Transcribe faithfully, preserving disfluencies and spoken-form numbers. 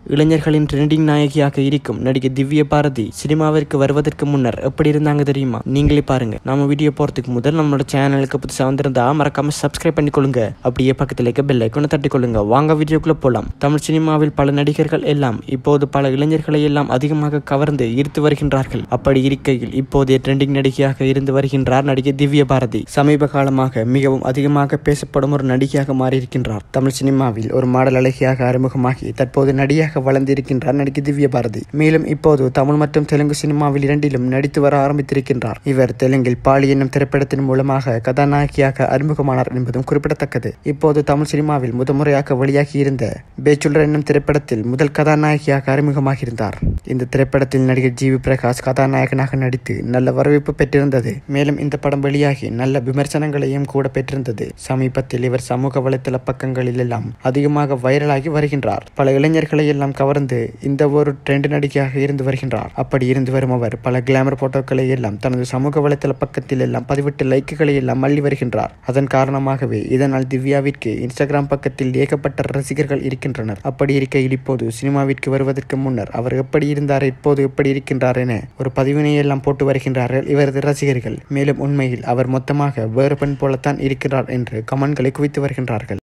இளைஞர்களின் ட்ரெண்டிங் நாயகியாக இருக்கும் நடிகை திவ்யா பாரதி சினிமாவிற்கு வருவதற்கு முன்னர் எப்படி இருந்தாங்க தெரியுமா? நீங்களே பாருங்க. நம்ம வீடியோ போறதுக்கு முதல் நம்மளோட சேனலுக்கு புதுசா வந்திருந்தா மறக்காம சப்ஸ்கிரைப் பண்ணிக்கொள்ளுங்க. அப்படியே பக்கத்துல இருக்க பெல் ஐகானை தட்டி கொள்ளுங்க. வாங்க வீடியோக்குள்ள போலாம். தமிழ் சினிமாவில் பல நடிகர்கள் எல்லாம் இப்போது பல இளைஞர்களை எல்லாம் அதிகமாக கவர்ந்து ஈர்த்து வருகின்றார்கள். அப்படி இருக்கையில் இப்போதைய ட்ரெண்டிங் நடிகையாக இருந்து வருகின்றார் நடிகை திவ்யா பாரதி. சமீப காலமாக மிகவும் அதிகமாக பேசப்படும் ஒரு நடிகையாக மாறியிருக்கின்றார். தமிழ் சினிமாவில் ஒரு மாடல் அழகியாக அறிமுகமாகி தற்போது நடிகையாக வளர்ந்திருக்கின்றார் நடிகை திவ்யா பாரதி. மேலும் இப்போது தமிழ் மற்றும் தெலுங்கு சினிமாவில் இரண்டிலும் நடித்து வர ஆரம்பித்திருக்கின்றார். இவர் தெலுங்கில் பாலி என்னும் திரைப்படத்தின் மூலமாக கதாநாயகியாக அறிமுகமானார் என்பதும் குறிப்பிடத்தக்கது. இப்போது தமிழ் சினிமாவில் முதன்முறையாக வெளியாகி இருந்த பேச்சுலர் என்னும் திரைப்படத்தில் முதல் கதாநாயகியாக அறிமுகமாகியிருந்தார். இந்த திரைப்படத்தில் நடிகர் ஜி வி பிரகாஷ் கதாநாயகனாக நடித்து நல்ல வரவேற்பு பெற்றிருந்தது. மேலும் இந்த படம் வெளியாகி நல்ல விமர்சனங்களையும் கூட பெற்றிருந்தது. சமீபத்தில் இவர் சமூக வலைதள பக்கங்களில் எல்லாம் அதிகமாக வைரலாகி வருகின்றார். பல இளைஞர்களை எல்லாம் கவர்ந்து இந்த ஒரு ட்ரெண்ட் நடிகையாக இருந்து வருகின்றார். அப்படி இருந்து வரும் அவர் பல கிளாமர் போட்டோக்களை எல்லாம் தனது சமூக வலைதள பக்கத்தில் எல்லாம் பதிவிட்டு லைக்குகளை எல்லாம் அள்ளி வருகின்றார். அதன் காரணமாகவே இதனால் திவ்யாவிற்கு இன்ஸ்டாகிராம் பக்கத்தில் ஏகப்பட்ட ரசிகர்கள் இருக்கின்றனர். அப்படி இருக்கையில் இப்போது சினிமாவிற்கு வருவதற்கு முன்னர் அவர் எப்படி இருந்தார், இப்போது எப்படி இருக்கின்றார் என ஒரு பதிவினை எல்லாம் போட்டு வருகின்றார்கள் இவரது ரசிகர்கள். மேலும் உண்மையில் அவர் மொத்தமாக வேறு பெண் போலத்தான் இருக்கிறார் என்று கமெண்ட்களை குவித்து வருகின்றார்கள்.